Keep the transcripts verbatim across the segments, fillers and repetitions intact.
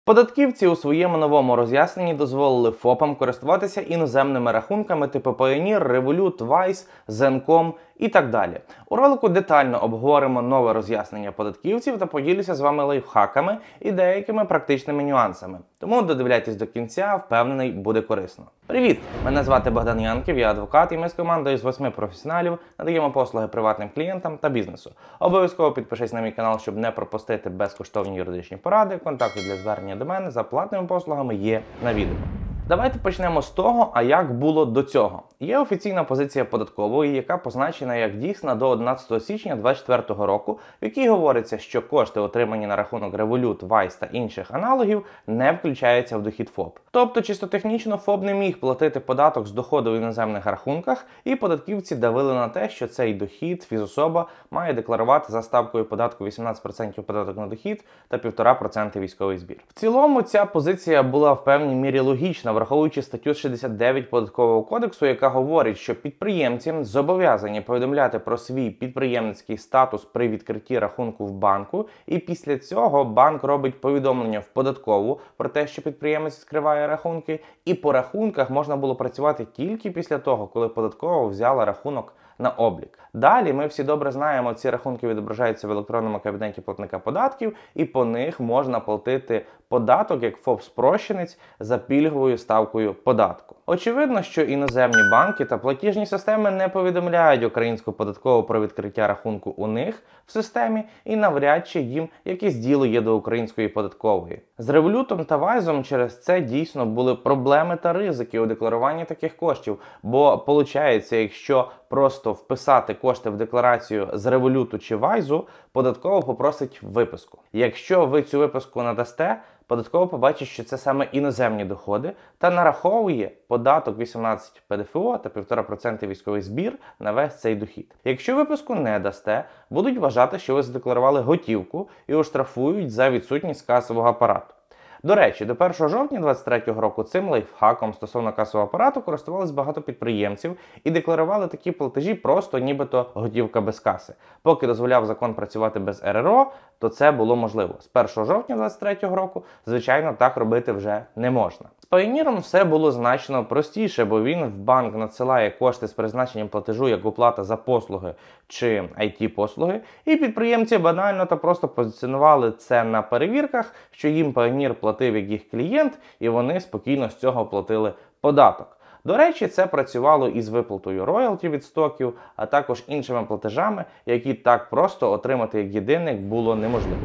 Податківці у своєму новому роз'ясненні дозволили ФОПам користуватися іноземними рахунками типу Payoneer, Revolut, Wise, Zencom і так далі. У ролику детально обговоримо нове роз'яснення податківців та поділюся з вами лайфхаками і деякими практичними нюансами. Тому додивляйтесь до кінця, впевнений, буде корисно. Привіт! Мене звати Богдан Янків, я адвокат, і ми з командою з восьми професіоналів надаємо послуги приватним клієнтам та бізнесу. Обов'язково підпишись на мій канал, щоб не пропустити безкоштовні юридичні поради. Контакти для звернення до мене за платними послугами є на відео. Давайте почнемо з того, а як було до цього. Є офіційна позиція податкової, яка позначена як дійсна до одинадцятого січня двадцять четвертого року, в якій говориться, що кошти, отримані на рахунок Revolut, Wise та інших аналогів, не включаються в дохід ФОП. Тобто, чисто технічно, ФОП не міг платити податок з доходу в іноземних рахунках, і податківці давили на те, що цей дохід фізособа має декларувати за ставкою податку вісімнадцять відсотків податок на дохід та півтора відсотка військовий збір. В цілому, ця позиція була в певній мірі логічна, враховуючи статтю шістдесят дев'ять Податкового кодексу, яка говорить, що підприємці зобов'язані повідомляти про свій підприємницький статус при відкритті рахунку в банку, і після цього банк робить повідомлення в податкову про те, що підприємець відкриває рахунки, і по рахунках можна було працювати тільки після того, коли податкова взяла рахунок на облік. Далі ми всі добре знаємо, ці рахунки відображаються в електронному кабінеті платника податків, і по них можна платити податок як ФОП-спрощенець за пільговою ставкою податку. Очевидно, що іноземні банки та платіжні системи не повідомляють українську податкову про відкриття рахунку у них в системі, і навряд чи їм якесь діло є до української податкової. З Revolut та Wise через це дійсно були проблеми та ризики у декларуванні таких коштів, бо виходить, якщо просто вписати кошти в декларацію з Revolut чи Wise, податково попросить виписку. Якщо ви цю виписку надасте, податково побачить, що це саме іноземні доходи та нараховує податок вісімнадцять ПДФО та півтора відсотка військовий збір на весь цей дохід. Якщо виписку не дасте, будуть вважати, що ви задекларували готівку і оштрафують за відсутність касового апарату. До речі, до першого жовтня двадцять третього року цим лайфхаком стосовно касового апарату користувались багато підприємців і декларували такі платежі просто нібито готівка без каси. Поки дозволяв закон працювати без РРО, то це було можливо. З першого жовтня двадцять третього року, звичайно, так робити вже не можна. З Payoneer все було значно простіше, бо він в банк надсилає кошти з призначенням платежу як оплата за послуги чи ай ті-послуги, і підприємці банально та просто позиціонували це на перевірках, що їм Payoneer платив як їх клієнт, і вони спокійно з цього платили податок. До речі, це працювало із виплатою роялті від стоків, а також іншими платежами, які так просто отримати як єдиник було неможливо.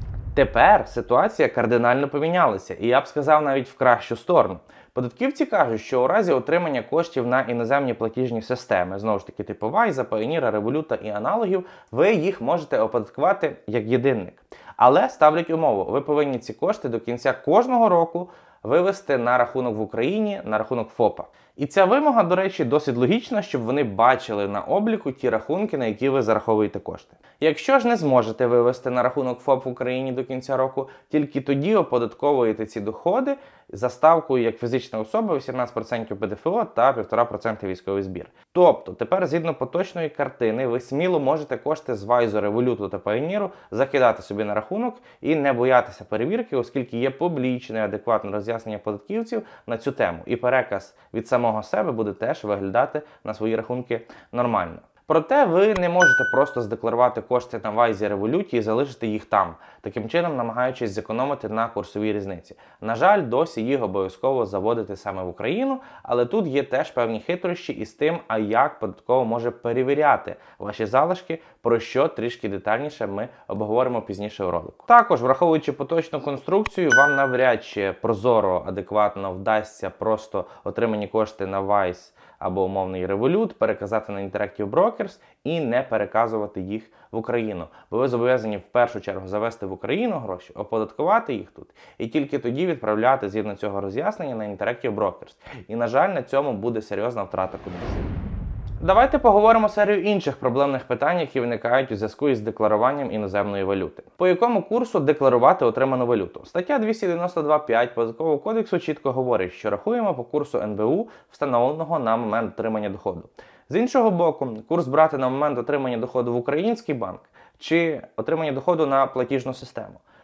Тепер ситуація кардинально помінялася, і я б сказав навіть в кращу сторону. Податківці кажуть, що у разі отримання коштів на іноземні платіжні системи, знову ж таки типу Wise, Payoneer, Revolut і аналогів, ви їх можете оподаткувати як єдинник. Але ставлять умову, ви повинні ці кошти до кінця кожного року вивести на рахунок в Україні, на рахунок ФОПа. І ця вимога, до речі, досить логічна, щоб вони бачили на обліку ті рахунки, на які ви зараховуєте кошти. Якщо ж не зможете вивести на рахунок ФОП в Україні до кінця року, тільки тоді оподатковуєте ці доходи за ставкою як фізична особа вісімнадцять відсотків ПДФО та півтора відсотка військовий збір. Тобто, тепер згідно поточної картини, ви сміло можете кошти з Wise, Revolut та Payoneer закидати собі на рахунок і не боятися перевірки, оскільки є публічне адекватне роз'яснення податківців на цю тему. І переказ від самого себе буде теж виглядати на свої рахунки нормально. Проте ви не можете просто здекларувати кошти на Wise, Revolut і залишити їх там, таким чином намагаючись зекономити на курсовій різниці. На жаль, досі їх обов'язково заводити саме в Україну, але тут є теж певні хитрощі із тим, а як податково може перевіряти ваші залишки, про що трішки детальніше ми обговоримо пізніше у ролику. Також, враховуючи поточну конструкцію, вам навряд чи прозоро, адекватно вдасться просто отримані кошти на Wise або умовний Revolut переказати на Interactive Brokers і не переказувати їх в Україну. Бо ви зобов'язані в першу чергу завести в Україну гроші, оподаткувати їх тут і тільки тоді відправляти згідно цього роз'яснення на Interactive Brokers. І, на жаль, на цьому буде серйозна втрата комісії. Давайте поговоримо серію інших проблемних питань, які виникають у зв'язку із декларуванням іноземної валюти. По якому курсу декларувати отриману валюту? Стаття двісті дев'яносто два п'ять Податкового кодексу чітко говорить, що рахуємо по курсу ен бе у, встановленого на момент отримання доходу. З іншого боку, курс брати на момент отримання доходу в український банк чи отримання доходу на платіжну систему.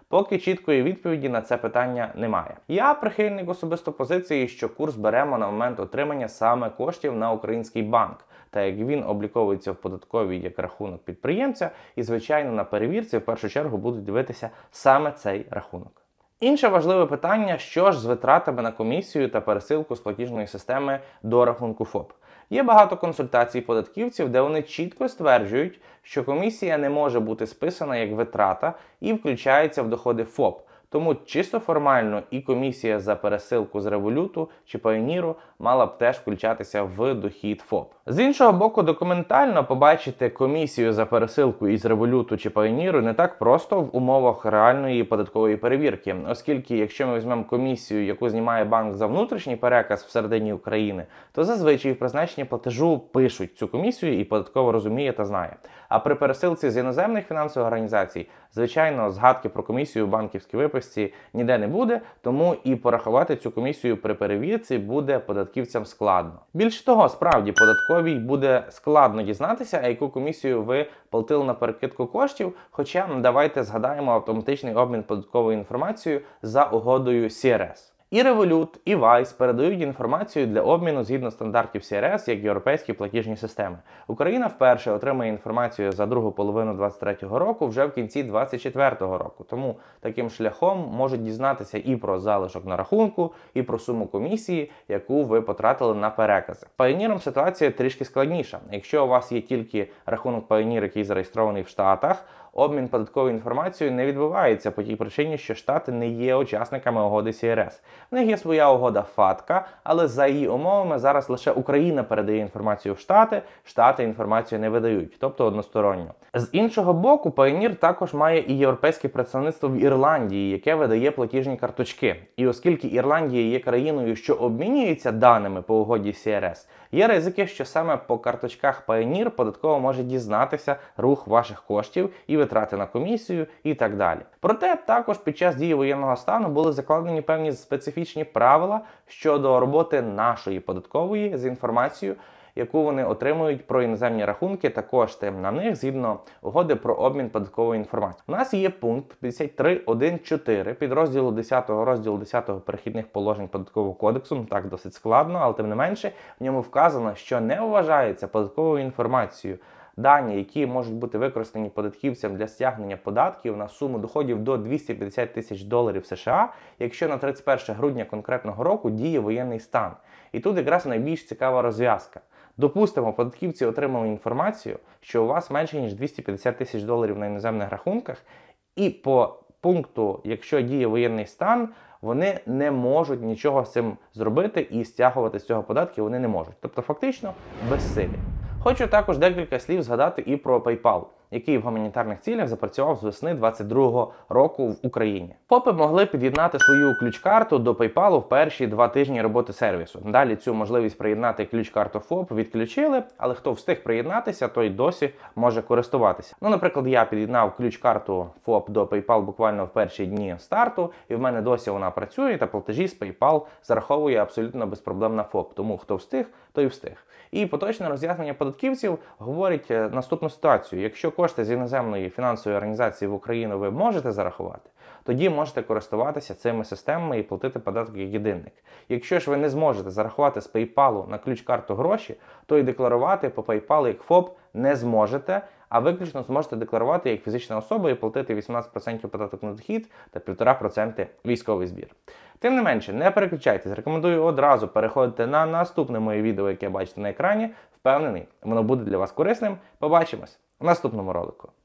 Поки чіткої відповіді на це питання немає. Я прихильник особисто позиції, що курс беремо на момент отримання саме коштів на український банк, та як він обліковується в податковій як рахунок підприємця, і, звичайно, на перевірці в першу чергу будуть дивитися саме цей рахунок. Інше важливе питання, що ж з витратами на комісію та пересилку з платіжної системи до рахунку ФОП. Є багато консультацій податківців, де вони чітко стверджують, що комісія не може бути списана як витрата і включається в доходи ФОП. Тому чисто формально і комісія за пересилку з Революту чи Payoneer мала б теж включатися в дохід ФОП. З іншого боку, документально побачити комісію за пересилку із Революту чи Payoneer не так просто в умовах реальної податкової перевірки, оскільки якщо ми візьмемо комісію, яку знімає банк за внутрішній переказ всередині України, то зазвичай в призначенні платежу пишуть цю комісію і податково розуміє та знає. А при пересилці з іноземних фінансових організацій, звичайно, згадки про комісію в банківській виписці ніде не буде, тому і порахувати цю комісію при перевірці буде податківцям складно. Більше того, справді, податковій буде складно дізнатися, а яку комісію ви платили на перекидку коштів, хоча давайте згадаємо автоматичний обмін податковою інформацією за угодою сі ар ес. І Revolut, і Wise передають інформацію для обміну згідно стандартів сі ар ес як європейські платіжні системи. Україна вперше отримає інформацію за другу половину двадцять третього року вже в кінці двадцять четвертого року. Тому таким шляхом можуть дізнатися і про залишок на рахунку, і про суму комісії, яку ви потратили на перекази. З Payoneer ситуація трішки складніша. Якщо у вас є тільки рахунок Payoneer, який зареєстрований в Штатах, обмін податковою інформацією не відбувається по тій причині, що Штати не є учасниками угоди сі ар ес. В них є своя угода фатка, але за її умовами зараз лише Україна передає інформацію в Штати, Штати інформацію не видають, тобто односторонньо. З іншого боку, Payoneer також має і європейське представництво в Ірландії, яке видає платіжні карточки. І оскільки Ірландія є країною, що обмінюється даними по угоді сі ар ес, є ризики, що саме по карточках Payoneer податково може дізнатися рух ваших коштів і витрати на комісію і так далі. Проте також під час дії воєнного стану були закладені певні специфічні правила щодо роботи нашої податкової з інформацією, яку вони отримують про іноземні рахунки та кошти на них згідно угоди про обмін податковою інформацією. У нас є пункт п'ятдесят три точка один точка чотири підрозділу десятого розділу десятого перехідних положень податкового кодексу, так досить складно, але тим не менше в ньому вказано, що не вважається податковою інформацією дані, які можуть бути використані податківцям для стягнення податків на суму доходів до двісті п'ятдесят тисяч доларів США, якщо на тридцять перше грудня конкретного року діє воєнний стан. І тут якраз найбільш цікава розв'язка. Допустимо, податківці отримали інформацію, що у вас менше ніж двісті п'ятдесят тисяч доларів на іноземних рахунках, і по пункту, якщо діє воєнний стан, вони не можуть нічого з цим зробити і стягувати з цього податки вони не можуть. Тобто фактично безсилі. Хочу також декілька слів згадати і про PayPal, який в гуманітарних цілях запрацював з весни двадцять другого року в Україні. ФОПи могли під'єднати свою ключ-карту до PayPal в перші два тижні роботи сервісу. Далі цю можливість приєднати ключ-карту ФОП відключили, але хто встиг приєднатися, той досі може користуватися. Ну, наприклад, я під'єднав ключ-карту ФОП до PayPal буквально в перші дні старту, і в мене досі вона працює, та платежі з PayPal зараховує абсолютно без проблем на ФОП. Тому хто встиг, той встиг. І поточне роз'яснення податківців говорить наступну ситуацію. Якщо кошти з іноземної фінансової організації в Україну ви можете зарахувати, тоді можете користуватися цими системами і платити податок як єдинник. Якщо ж ви не зможете зарахувати з PayPal на ключ-карту гроші, то і декларувати по PayPal як ФОП не зможете, а виключно зможете декларувати як фізична особа і платити вісімнадцять відсотків податок на дохід та півтора відсотка військовий збір. Тим не менше, не переключайтесь, рекомендую одразу переходити на наступне моє відео, яке бачите на екрані. Впевнений, воно буде для вас корисним. Побачимось в наступному ролику.